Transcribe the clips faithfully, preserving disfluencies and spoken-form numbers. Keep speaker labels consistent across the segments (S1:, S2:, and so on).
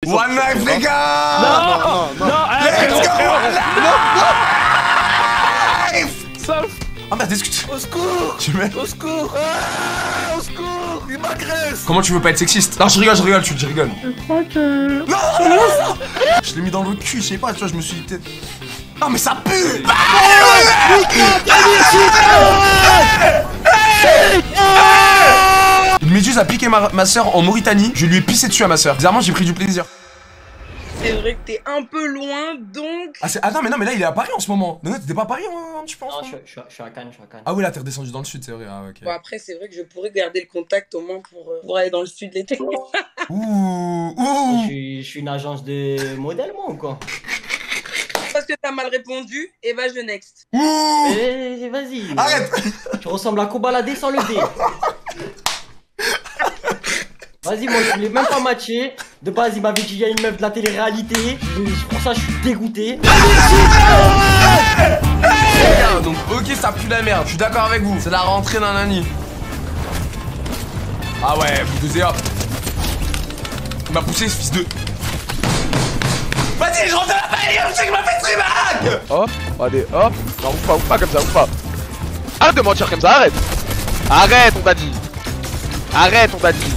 S1: One life, les gars.
S2: Non, non, non, non.
S1: Let's go, one life.
S2: Sale.
S1: Ah bah discute.
S3: Au secours.
S1: Tu mets.
S3: Au secours. Ah, au secours. Il m'agresse.
S1: Comment tu veux pas être sexiste? Non, je rigole, je rigole, tu je rigole.
S4: Je crois que...
S1: Non, non, non. Je l'ai mis dans le cul, je sais pas, tu vois, je me suis dit peut-être... Non mais ça pue. Une méduse a piqué ma, ma soeur en Mauritanie, je lui ai pissé dessus à ma soeur. Bizarrement j'ai pris du plaisir.
S5: C'est vrai que t'es un peu loin, donc...
S1: Ah, ah non mais non mais là il est à Paris en ce moment. Non non t'étais pas à Paris hein, tu penses?
S6: Non, je, je, je suis à Cannes, je suis à Cannes.
S1: Ah oui là t'es redescendu dans le sud, c'est vrai. Ah, okay.
S5: Bon après c'est vrai que je pourrais garder le contact au moins pour, euh, pour aller dans le sud l'été.
S1: Ouh, ouh.
S6: Je suis, je suis une agence de modèle moi ou quoi?
S5: Parce que t'as mal répondu, et bah je next.
S1: Ouh.
S6: Eh, vas-y.
S1: Arrête.
S6: Tu ressembles à Kobalade sans le D. Vas-y, moi je voulais même pas matcher. De base, il m'avait dit il y a une meuf de la télé-réalité. Pour ça, je suis dégoûté.
S1: Donc, ok, ça pue la merde, je suis d'accord avec vous. C'est la rentrée d'un nani. Ah ouais, vous dosez hop. Il m'a poussé ce fils de. Vas-y, je rentre dans la bagnole, je sais qu'il m'a fait tribac.
S2: Hop, allez, hop. Non, ouf pas, ouf pas comme ça, ouf pas. Arrête de mentir comme ça, arrête. Arrête, on t'a dit. Arrête, on t'a dit.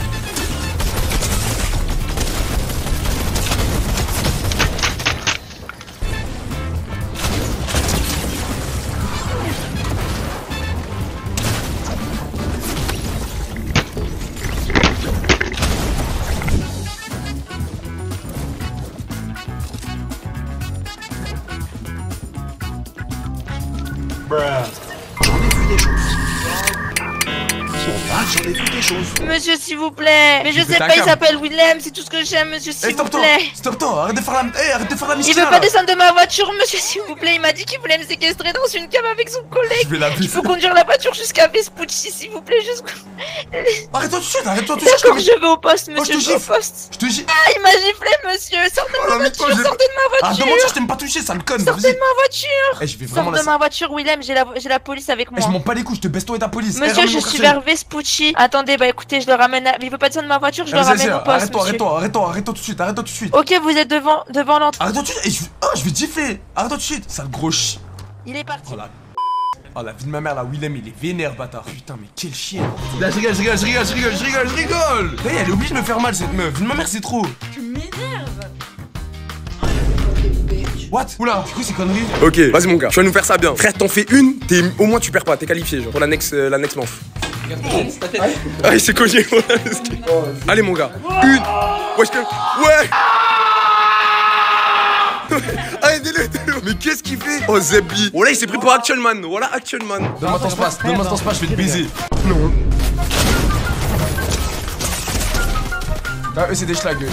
S7: Monsieur, s'il vous plaît. Mais je sais pas, il s'appelle Willem, c'est tout ce que j'aime, monsieur, s'il vous plaît.
S1: Stop toi, arrête de faire la hey, arrête de faire la
S7: Il veut pas descendre de ma voiture, monsieur, s'il vous plaît. Il m'a dit qu'il voulait me séquestrer dans une cave avec son collègue.
S1: Je vais la
S7: Il faut conduire la voiture jusqu'à Vespucci, s'il vous plaît, jusqu'au...
S1: Arrête-toi tout de suite, arrête-toi tout de suite.
S7: D'accord, je vais au poste, monsieur, je vais au poste.
S1: Je te gifle.
S7: Ah, il m'a giflé, monsieur. Sortez de ma voiture, sortez de ma voiture.
S1: Ah, demande si je t'aime pas toucher, sale conne.
S7: Sortez de ma voiture.
S1: Eh, je vais vraiment
S7: Sors de ma voiture, Willem, j'ai la, j'ai la police avec moi.
S1: Eh, je m'en bats les couilles, je te baisse toi et ta police.
S7: Monsieur, je suis vers Vespucci. Attendez, bah écoutez, je le ramène à... Il veut pas descendre de ma voiture, je le ramène au poste,
S1: Arrête-toi, arrête-toi, arrête-toi, arrête-toi tout de suite, arrête-toi tout de suite.
S7: Ok, vous êtes devant, devant l'entrée.
S1: Arrête-toi tout de suite, oh, je vais te gifler. Arrête-toi tout de suite, sale gros ch...
S7: Il est parti.
S1: Oh la... Oh la vie de ma mère là, Willem il est vénère bâtard. Putain mais quel chien. Là je rigole, je rigole, je rigole, je rigole, je rigole, je rigole. Hey, elle est obligée de me faire mal cette meuf. Vie de ma mère c'est trop.
S5: Tu m'énerves.
S1: What? Oula, du coup c'est connerie. Ok, vas-y mon gars, tu vas nous faire ça bien. Frère, t'en fais une, t'es au moins tu perds pas, t'es qualifié genre pour la next, euh, la next manche. Ah il s'est cogné. Allez mon gars, une. Wesh que. Ouais. Arrêtez-le. Mais qu'est-ce qu'il fait? Oh Zebby. Oh là il s'est pris pour Action Man. Voilà Action Man. Donne-moi ton space, donne-moi ton space, je vais te baiser. Non. Ah eux c'est des schlags.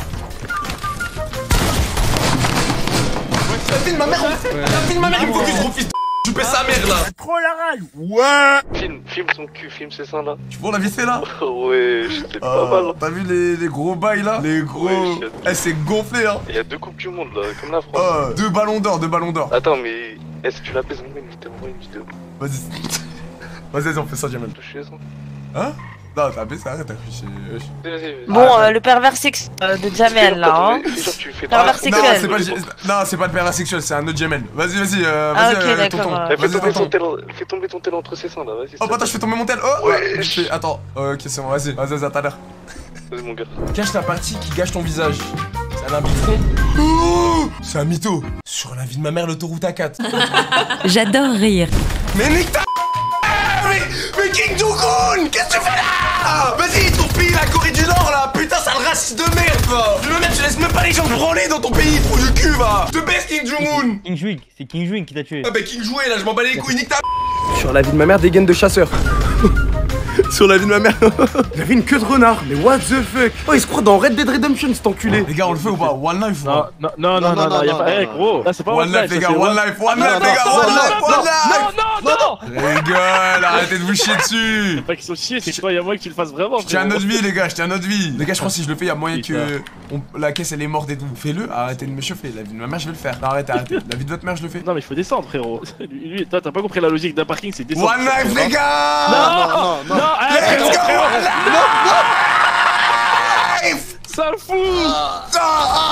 S1: La vie de ma mère, la vie de ma mère, il me focus gros fils de... Je pèse sa mère là.
S3: Trop la rage. Ouais.
S2: Filme, filme son cul, filme ses seins là.
S1: Tu vois la vite fait là?
S2: Ouais, j'étais pas mal.
S1: T'as vu les, les gros bails là? Les gros...
S2: Ouais,
S1: eh c'est gonflé hein.
S2: Il y a deux coupes du monde là, comme la France.
S1: Oh, deux ballons d'or, deux ballons d'or.
S2: Attends, mais est-ce que tu l'appelles en une vidéo? Une vidéo.
S1: Vas-y. Vas-y, vas-y, on fait ça, Jamel.
S2: Toucher ça.
S1: Hein? Non, t'as baissé, arrête, t'as cru.
S7: Bon, euh, le pervers sexuel de Jamel là, hein. Pervers sexuel.
S1: Non, c'est pas le pervers sexuel, c'est un autre Jamel. Vas-y, vas-y, euh,
S7: Ah,
S1: vas-y,
S7: ok,
S1: euh,
S7: d'accord.
S1: tonton.
S2: Fais
S1: Vas-y,
S2: tomber ton
S1: tonton.
S2: tel, fais tomber ton tel entre ses seins là, vas-y.
S1: Oh, attends, je fais tomber mon tel. Oh,
S2: Ouais.
S1: je fais. Attends, ok, c'est bon, vas-y, vas-y, vas-y, à tout à l'heure.
S2: Vas-y mon gars.
S1: Cache la partie qui gâche ton visage. C'est un bifron. Oh, c'est un mytho. Sur la vie de ma mère, l'autoroute A quatre.
S8: J'adore rire.
S1: Mais nique ta. Mais, mais King Jong-un, qu'est-ce que tu fais là? Vas-y, ton pays, la Corée du Nord là. Putain, sale raciste de merde, va. Je me mets, tu laisses même pas les gens branler dans ton pays, trou de cul, va. Je te baisse, King Jong-un.
S9: King Juing, c'est King Juing qui t'a tué.
S1: Ah bah King joué là, je m'en bats les couilles, nique ta. Sur la vie de ma mère, des gaines de chasseur. Sur la vie de ma mère. Il avait une queue de renard, mais what the fuck. Oh, il se croit dans Red Dead Redemption, cet enculé. Les gars, on le fait ou pas? One life ou pas?
S9: Non, non, non, non, non, y'a pas. Eh gros, là c'est pas
S1: One life, les gars, one life, one life, les gars, one life, one life.
S9: Non, non, non.
S1: Rigole, arrêtez de vous chier dessus.
S9: C'est pas qu'ils sont chiés, c'est toi, y'a moyen que tu le fasses vraiment.
S1: Je tiens à notre vie, les gars, je tiens à notre vie. Les gars, je pense que si je le fais, y'a moyen que on... la caisse elle est morte et tout. Fais-le, arrêtez de me chauffer. La vie de ma mère, je vais le faire. Non, arrêtez, arrêtez. La vie de votre mère, je le fais.
S9: Non, mais il faut descendre, frérot. Lui, toi, t'as pas compris la logique d'un parking, c'est descendre.
S1: One life, les gars.
S9: Non, non, non, non,
S1: let's go, one life.
S9: Sale fou.
S1: Ah,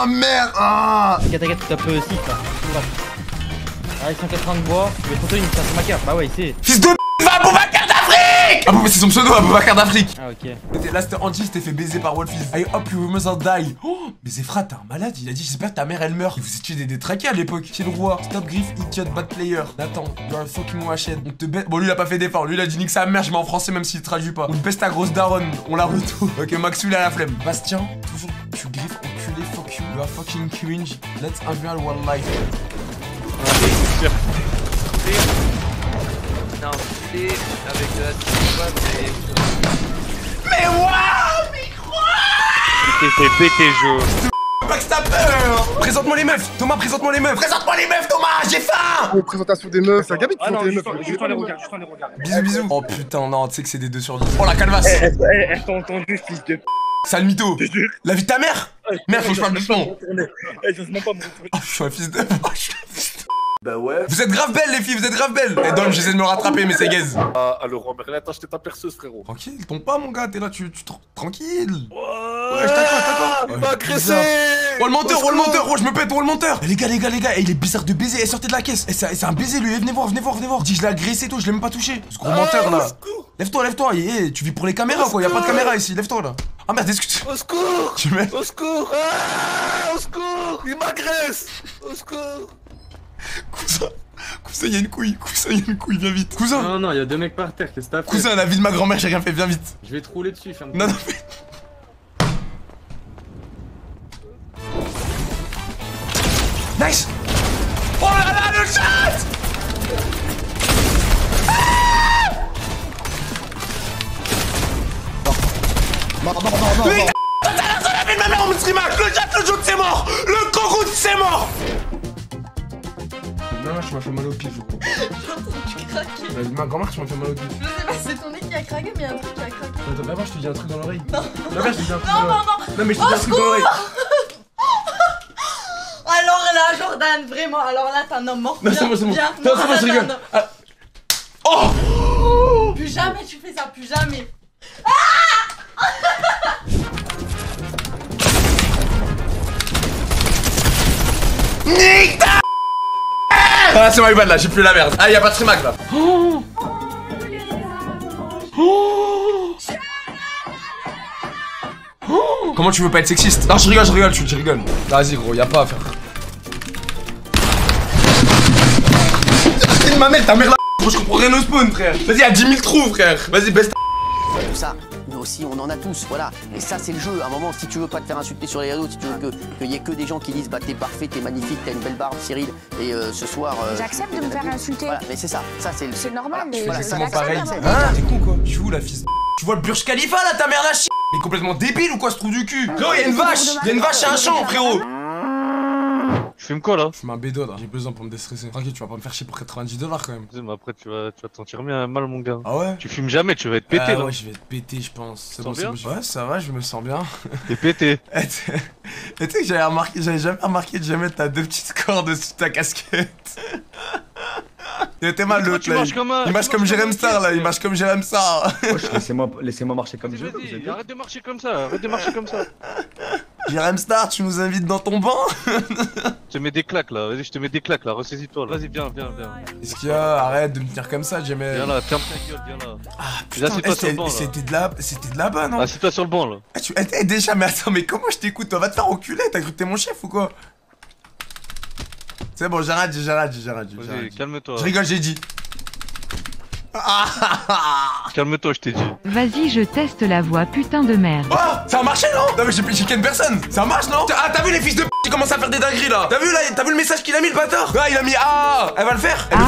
S3: Oh merde. Ah.
S6: T'inquiète, t'inquiète, tu tapes six là. Ah, ils sont quatre-vingts de bois. Je vais trop une c'est ma carte. Bah ouais, c'est.
S1: Fils de va Aboubacar d'Afrique. Ah bon, mais c'est son pseudo, Aboubacar d'Afrique.
S6: Ah, ok.
S1: Là, c'était Angie, c'était fait baiser par Wolfies. Allez hop, you must die. Oh, mais Zefra, t'es un malade. Il a dit, j'espère que ta mère elle meurt. Et vous étiez des détraqués à l'époque. Chez le roi. Stop Griff, idiot, bad player. Nathan, you're a fucking washed. On te baisse. Bon, lui, il a pas fait d'effort. Lui, il a dit nique sa mère, je mets en français même s'il traduit pas. On te baisse ta grosse daronne. On la retourne. Ok, Maxou, il a la flemme. Bastien, toujours, tu griffes, enculé, fuck you. You are fucking cringe. Let's unreal one life.
S4: Non, c'est avec de la cinéma, mais.
S1: Mais waouh, mais quoi?
S4: Tu t'es fait péter, Jo.
S1: Backstabber. Présente-moi les meufs. Thomas, présente-moi les meufs. Présente-moi les meufs, Thomas, j'ai faim.
S3: Oh, présentation des meufs, c'est un gamin qui
S10: Ah non,
S3: présente les
S10: juste
S3: meufs.
S10: juste en les regards, juste en les regards.
S1: Bisous, bisous. Oh putain, non, tu sais que c'est des deux sur dix. Oh la calvasse.
S10: Elles t'ont entendu, fils de p.
S1: Sale mytho. La vie de ta mère. Merde, faut que je parle doucement.
S10: Elles osent même pas me retourner.
S1: Oh, je suis un fils de. Oh, je suis un fils de. Bah ouais. Vous êtes grave belles les filles, vous êtes grave belles. Et donc j'essaie de me rattraper mais c'est gaze.
S3: Ah, alors Merlin, t'as acheté ta perceuse, frérot.
S1: Tranquille, tombe pas mon gars, t'es là, tu, tu tranquille.
S3: Ouais,
S1: je t'accroche, je t'accroche.
S3: Il m'a agressé.
S1: Oh le monteur, oh le monteur, oh je me pète, oh le monteur. Eh, les gars, les gars, les gars, eh, il est bizarre de baiser, eh, sortez de la caisse. Eh, c'est un baiser lui, eh, venez voir, venez voir, venez voir. Dis je l'ai agressé tout, je l'ai même pas touché. Ce gros menteur là. Lève-toi, lève-toi, eh, tu vis pour les caméras quoi, y'a pas de caméra ici, lève-toi là. Ah merde, excuse.
S3: Au secours.
S1: Tu mets.
S3: Au secours. Ah, au secours. Il m'agresse. Au secours.
S1: Cousin. Cousin, y'a une couille, cousin, y'a une couille, viens vite. Cousin.
S11: Non, non, y'a deux mecs par terre, qu'est-ce que t'as fait?
S1: Cousin, la vie de ma grand-mère, j'ai rien fait, viens vite.
S11: Je vais te rouler dessus, ferme.
S1: Non, non, mais. Nice. Oh là là, le chat.
S3: Mort, mort, mort, mort.
S1: Oui, t'as l'air de la vie de ma mère en Mutrimac. Le chat, le joute, c'est mort. Le Kogout, c'est mort. Non, tu m'as fait mal au pied, je crois.
S12: J'ai entendu craquer.
S1: La vie de ma grand-mère, tu m'as fait mal au pied.
S12: Je sais pas, c'est ton nez qui a craqué, mais il y a un truc qui a craqué.
S1: Attends, d'abord, je te dis un truc dans l'oreille.
S12: Non.
S1: D'abord, je te dis un truc
S12: Non,
S1: dans l'oreille.
S12: non, non.
S1: Non, mais je te dis un truc dans l'oreille.
S12: Alors là, Jordan, vraiment, alors là, t'es un homme mort.
S1: Non, c'est bon, c'est bon.
S12: Viens,
S1: Non,
S12: non,
S1: c'est bon, je
S12: attends,
S1: rigole.
S12: non.
S1: Ah. Oh.
S12: Plus jamais tu fais ça, plus jamais.
S1: Nique ta. Ah, c'est my bad là, j'ai plus la merde. Ah, y'a pas de trimac là. Oh. Oh. Oh. Comment tu veux pas être sexiste? Non, je rigole, je rigole, tu je rigole. Vas-y, gros, y'a pas à faire. C'est ma mère, ta mère là. Gros, je comprends rien au spawn, frère. Vas-y, y'a dix mille trous, frère. Vas-y, baisse ta.
S13: Tout ça, nous aussi, on en a tous, voilà. Et ça, c'est le jeu. À un moment, si tu veux pas te faire insulter sur les réseaux, si tu veux que qu'il y ait que des gens qui disent bah t'es parfait, t'es magnifique, t'as une belle barbe, Cyril, et euh, ce soir. Euh,
S14: J'accepte de me faire insulter.
S13: Voilà, mais c'est ça, ça c'est le.
S14: C'est normal, mais
S13: voilà,
S14: je
S13: ça,
S14: l'accepte.
S1: Pareil. Hein, t'es con quoi? Tu où la fille? Tu vois le Burj Khalifa là, ta mère la chi? Mais complètement débile ou quoi ce trou du cul? Frérot, y'a une vache! Y'a une vache et un champ, frérot!
S2: Tu fumes quoi là?
S1: Je fume un bédo là, j'ai besoin pour me déstresser. Tranquille, tu vas pas me faire chier pour quatre-vingt-dix dollars quand même.
S2: Mais après, tu vas tu vas te sentir bien mal, mon gars.
S1: Ah ouais?
S2: Tu fumes jamais, tu vas être pété
S1: ah,
S2: là.
S1: Ouais, je vais être pété, je pense. C'est bon,
S2: bien
S1: c'est bon. Ouais, ça va, je me sens bien.
S2: T'es pété.
S1: Et tu sais que j'avais remarqué, j'avais jamais remarqué de jamais t'as deux petites cordes dessus ta casquette. T'es mal l'autre là. Il marche comme Jérém Star là, il marche comme Jérém Star.
S11: Laissez-moi laissez-moi marcher comme je veux.
S2: Vas-y, arrête de marcher comme ça, arrête de marcher comme ça.
S1: Jérém Star, tu nous invites dans ton banc?
S2: Je te mets des claques là, vas-y, je te mets des claques là, ressaisis-toi là. Vas-y, viens, viens, viens.
S1: Qu'est-ce qu'il y a? Arrête de me tenir comme ça, jamais.
S2: Viens là, ferme ta gueule, viens là.
S1: Ah putain, c'était de là, c'était de là-bas, non?
S2: Assieds-toi sur le banc là.
S1: Ah, tu... eh, déjà, mais attends, mais comment je t'écoute? Toi, va te faire enculer, t'as cru que t'es mon chef ou quoi? C'est bon, j'arrête, j'arrête, j'arrête.
S2: Vas-y, calme-toi.
S1: Je rigole, j'ai dit.
S2: Calme-toi, je t'ai dit.
S8: Vas-y, je teste la voix, putain de merde.
S1: Oh, ça a marché non? Non mais j'ai j'ai qu'une personne. Ça marche non? Ah t'as vu les fils de p qui commencent à faire des dingueries là? T'as vu là? T'as vu le message qu'il a mis le bâtard? Ah il a mis ah. Elle va le faire. Elle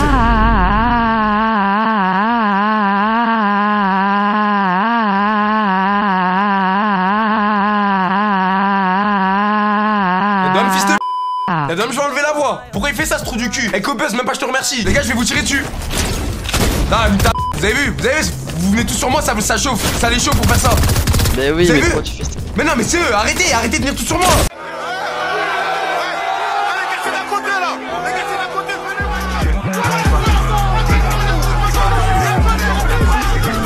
S1: Dom fils de p. La Dom je vais enlever la voix. Pourquoi il fait ça ce trou du cul? Eh Cobuzz même pas je te remercie. Les gars je vais vous tirer dessus. Non, vous avez vu, vous avez vu, vous venez tous sur moi, ça, ça chauffe, ça les chauffe pour faire ça.
S4: Mais oui, mais pourquoi tu fais ça?
S1: Mais non, mais c'est eux, arrêtez, arrêtez de venir tous sur moi.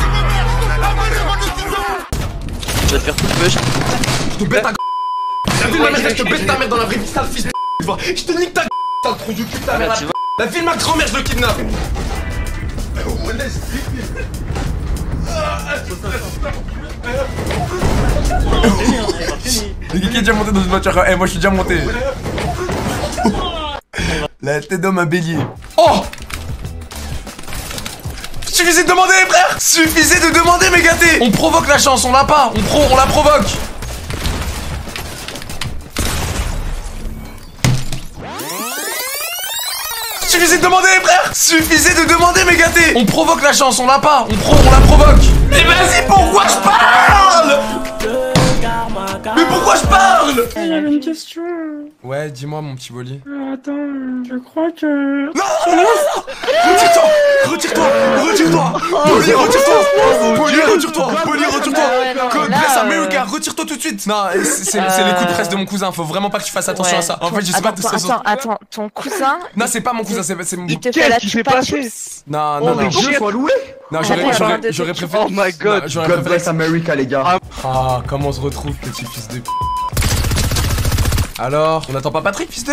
S4: Tu vas te faire tout le push.
S1: Je te bête un. T'as vu vie de ma mère, je te baisse ta mère dans la vraie vie, sale fils de p***. Je te nique ta g***, sale trou du cul de ta mère. La vie de ma grand-mère, je le kidnappe. Mais qui est déjà monté dans une voiture? Eh, moi je suis déjà monté. La tête d'homme à bélier. Oh! Suffisait de demander, frère! Suffisait de demander, mes gâtés! On provoque la chance, on l'a pas! On pro, on la provoque! Suffisait de demander, frère! Suffisait de demander, mes gâtés! On provoque la chance, on l'a pas! On pro, on la provoque! Mais vas-y, pourquoi je parle? Mais pourquoi je parle?
S14: J'avais une question.
S1: Ouais, dis-moi, mon petit Bolly.
S14: Euh, attends, je crois que...
S1: Non, non, non, non. Retire-toi! Retire-toi! Retire-toi! Bolly, retire-toi! Bolly, retire-toi! Bolly, retire-toi! God bless America, retire-toi tout de suite! Non, c'est les coups de presse de mon cousin, faut vraiment pas que tu fasses attention à ça. En fait, je sais pas tout ça.
S7: Attends, attends, ton cousin.
S1: Non, c'est pas mon cousin, c'est mon.
S7: Il te fait la chupa chups.
S1: Non, non, non.
S11: Il faut louer.
S1: Non, j'aurais préféré.
S2: Oh my god!
S11: God bless America, les gars.
S1: Ah, comment on se retrouve, petit fils de. Alors, on attend pas Patrick, fils de.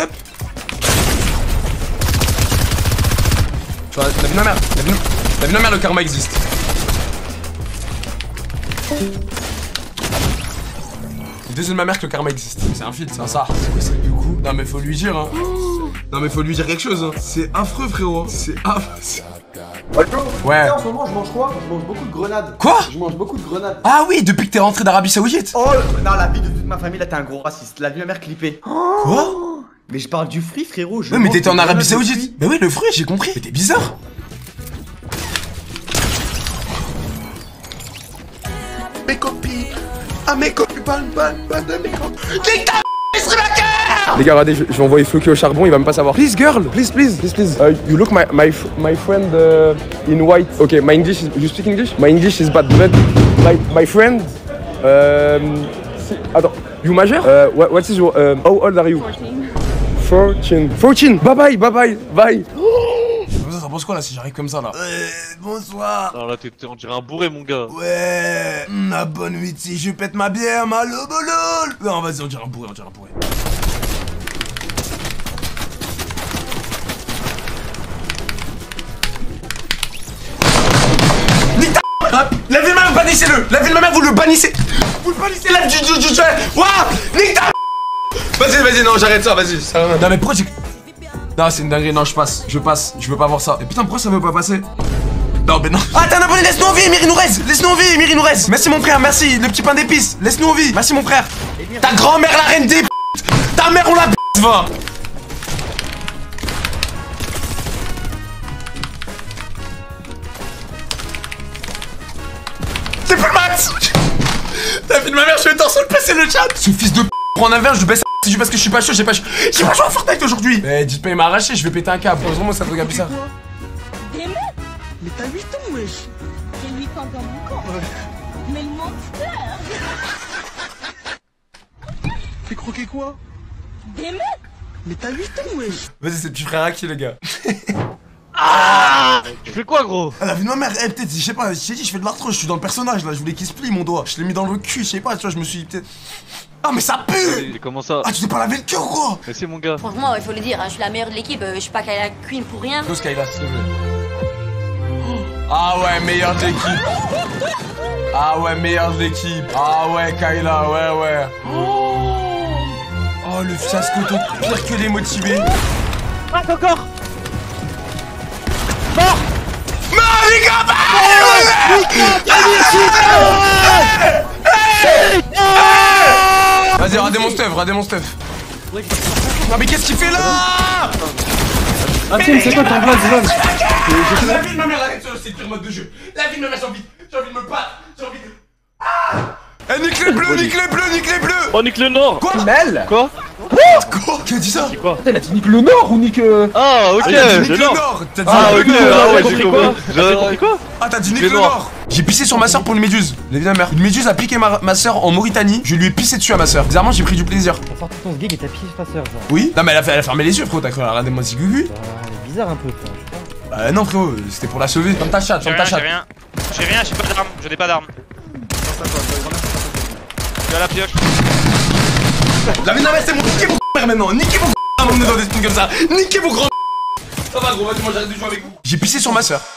S1: Tu vois, la vie de ma mère, la vie de ma mère, le karma existe. Désolé de ma mère que le karma existe. C'est un feat, c'est un ça. C'est quoi ça du coup? Non mais faut lui dire hein. Non mais faut lui dire quelque chose hein. C'est affreux frérot. C'est affreux. Ouais.
S11: En ce moment, je mange quoi? Je mange beaucoup de grenades.
S1: Quoi?
S11: Je mange beaucoup de grenades.
S1: Ah oui, depuis que t'es rentré d'Arabie Saoudite.
S11: Oh non, la vie de toute ma famille là, t'es un gros raciste. La vie de ma mère clippée.
S1: Quoi?
S11: Mais je parle du fruit, frérot.
S1: Ouais, mais t'étais en Arabie Saoudite. Mais oui, le fruit, j'ai compris. Mais t'es bizarre.
S3: Mes copines. Ah, mes copines, pas de mes copines.
S1: Les gars, regardez, je, je vais envoyer Floki au charbon, il va même pas savoir. Please, girl, please, please, please, please. Uh, you look my my my friend uh, in white. Okay, my English is. You speak English? My English is bad, but my my friend. Um, si, attends, you major? Uh, what, what is your? Um, how old are you? fourteen. fourteen. Bye bye, bye bye, bye. Ça, ça pense quoi là si j'arrive comme ça là? Ouais, bonsoir.
S9: Alors là, t'es on dirait un bourré, mon gars.
S1: Ouais, la bonne nuit, si je pète ma bière, ma lobolol. Non, vas-y, on dirait un bourré, on dirait un bourré. La vie de ma mère, bannissez-le! La vie de ma mère, vous le bannissez! Vous le bannissez là du du du du. Wouah! Nique ta. Vas-y, vas-y, non, j'arrête ça, vas-y. Non, mais pourquoi j'ai. Non, c'est une dinguerie, non, je passe, je passe, je veux pas voir ça. Et putain, pourquoi ça veut pas passer? Non, mais non. Ah, t'es un abonné, laisse-nous en vie, Miri nous reste! Laisse-nous en vie, Miri nous reste! Merci, mon frère, merci, le petit pain d'épices, laisse-nous en vie, merci, mon frère! Ta grand-mère, la reine des p. Ta mère, on la p. Va! C'est plus le max. La vie de ma mère, je vais t'en seul passer le chat. Ce fils de p. Prends un verre, je baisse. C'est juste parce que je suis pas chaud, j'ai pas chaud. J'ai pas joué à Fortnite aujourd'hui. Eh, dites pas, il m'a arraché, je vais péter un câble. Vraiment, ça te regarde bizarre.
S12: Des mecs? Mais t'as huit ans, wesh. J'ai huit ans dans mon corps. Mais le monster.
S3: T'es croqué quoi?
S12: Des mecs?
S3: Mais t'as huit ans, wesh.
S1: Vas-y, c'est petit frère à qui, les gars?
S9: Ah, tu fais quoi, gros?
S1: Ah, la vie de ma mère, eh, peut-être, je sais pas, je t'ai dit, je fais de l'arthrose, je suis dans le personnage là, je voulais qu'il se plie mon doigt. Je l'ai mis dans le cul, je sais pas, tu vois, je me suis peut-être. Ah, mais ça pue!
S9: Comment ça?
S1: Ah, tu t'es pas lavé le cul ou quoi?
S9: Mais c'est mon gars.
S15: Franchement, il faut le dire, hein, je suis la meilleure de l'équipe, euh, je suis pas Kayla Queen pour rien.
S1: Go Skyla, s'il te plaît. Ah ouais, meilleur de l'équipe. Ah ouais, meilleur de l'équipe. Ah ouais, Kayla, ouais, ouais. Oh, le fiasco, pire que les motivés.
S9: Ah, encore!
S1: Mort! Mort, les gars! Vas-y, radez mon stuff, radez mon stuff. Non, mais qu'est-ce qu'il fait là?
S11: Ah, Tim, c'est quoi ton plan, Zivan?
S1: La vie de ma mère, arrête ça, c'est le pire mode de jeu. La vie de ma mère, j'ai envie, j'ai envie de me battre, j'ai envie de. Ah! Eh, nique les bleus, nique les bleus, nique les bleus!
S9: Oh, nique le nord!
S1: Quoi?
S11: Mel?
S9: Quoi?
S1: Quoi? Qui a dit ça?
S9: C'est quoi?
S11: Elle a dit nique le nord ou nique.
S9: Ah, ok!
S1: Ah, t'as dit nique le nord! T'as dit
S9: Ah,
S1: nique
S9: ok,
S1: le nord!
S9: ah ouais, j'ai compris. J'ai compris quoi?
S1: Ah, t'as dit nique le nord! J'ai pissé sur ma soeur pour une méduse. Les vieux mère. Une méduse a piqué ma, ma soeur en Mauritanie. Je lui ai pissé dessus à ma soeur. Bizarrement, j'ai pris du plaisir.
S6: T'as sorti ton sgeg et t'as pissé ta soeur, genre.
S1: Oui? Non, mais elle a, fait, elle a fermé les yeux, frérot. T'as cru, regardez-moi si gugu.
S6: Ah, elle est bizarre un peu, quoi.
S1: Bah, non, frérot, c'était pour la sauver. Comme ta chatte,
S16: J'ai
S1: comme ta
S16: rien,
S1: chatte.
S16: j'ai rien. J'ai rien, j'ai pas d'armes. Je n'ai pas d'armes. Je suis à la pioche.
S1: La vie de ma mère, c'est mon niquez vos mère maintenant. Niquez vos à m'emmener dans des spoons comme ça. Niquez vos grands. Ça va gros, vas-y, moi j'arrête de jouer avec vous. J'ai pissé sur ma soeur.